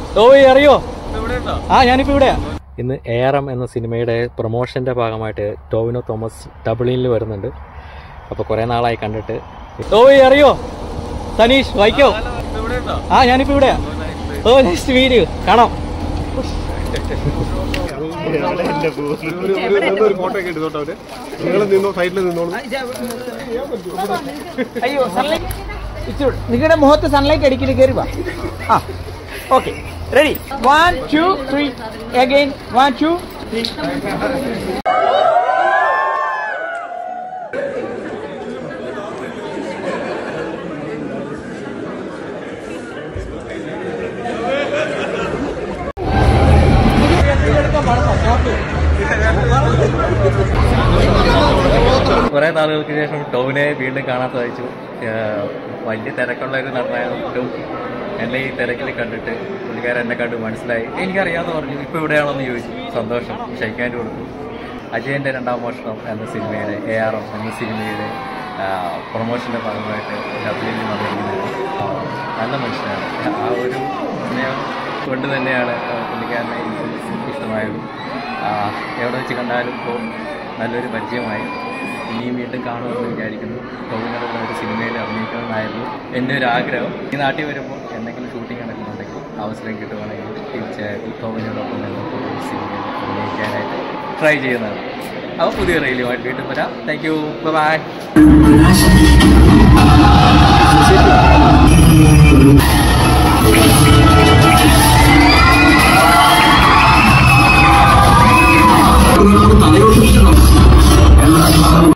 ടോവി അറിയോ? ഞാനിപ്പോൾ ഇവിടെയാ. ഇന്ന് ARM എന്ന സിനിമയുടെ പ്രൊമോഷൻ്റെ ഭാഗമായിട്ട് ടോവിനോ തോമസ് ഡബ്ലിനിൽ വരുന്നുണ്ട്. അപ്പോൾ കുറേ നാളായി കണ്ടിട്ട്. ടോവി അറിയോ? സനീഷ് വൈക്കോ? ഞാനിപ്പോൾ ഇവിടെയാ. Nice to meet you. കാണാം. അയ്യോ നിങ്ങളുടെ മുഖത്ത് സൺലൈറ്റ് അടിക്കല് കയറി വാ. Okay ready 1 2 3 again 1 2 3. കുറേ നാളുകൾക്ക് ശേഷം ടോവിനെ വീണ്ടും കാണാൻ സാധിച്ചു. വലിയ തിരക്കുള്ള ഒരു നടനായിട്ടും എന്നെ ഈ തിരക്കിൽ കണ്ടിട്ട് പുള്ളിക്കാരൻ എന്നെ കണ്ട് മനസ്സിലായി. എനിക്കറിയാമെന്ന് പറഞ്ഞു. ഇപ്പോൾ ഇവിടെയാണെന്ന് ചോദിച്ചു. സന്തോഷം. ഷൈക്കാൻഡ് കൊടുത്തു. അജയൻ്റെ രണ്ടാം മോഷണം എന്ന സിനിമയുടെ ARM എന്ന സിനിമയുടെ പ്രൊമോഷൻ്റെ ഭാഗമായിട്ട് ഡബ്ലിനിൽ വന്നിരിക്കുന്നത് നല്ല മനുഷ്യനാണ്. ആ ഒരു സ്നേഹം കൊണ്ട് തന്നെയാണ് പുള്ളിക്കാരനെ എനിക്ക് ഇഷ്ടമായത്. എവിടെ വെച്ച് കണ്ടാലും ഇപ്പോൾ നല്ലൊരു പരിചയമായി. ഇനിയും വീണ്ടും കാണുമെന്ന് വിചാരിക്കുന്നു. ടോവിനോടുള്ള ഒരു സിനിമയിൽ അഭിനയിക്കണമെന്നായിരുന്നു എൻ്റെ ഒരു ആഗ്രഹം. ഈ നാട്ടിൽ വരുമ്പോൾ എന്തെങ്കിലും ഷൂട്ടിംഗ് നടക്കുന്നുണ്ടെങ്കിൽ അവസരം കിട്ടുവാണെങ്കിൽ തീർച്ചയായിട്ടും ടോവിനോടൊപ്പം നമുക്ക് സിനിമയിൽ അഭിനയിക്കാനായിട്ട് ട്രൈ ചെയ്യുന്നതാണ്. അപ്പോൾ പുതിയ റീലുമായിട്ട് വീണ്ടും വരാം. Thank you. ബൈ.